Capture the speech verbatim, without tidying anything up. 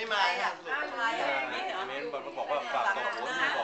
มาครับอ้าวอะไรอ่ะเม้นเหรอเม้นบอกว่าฝากส่งหัวที่บ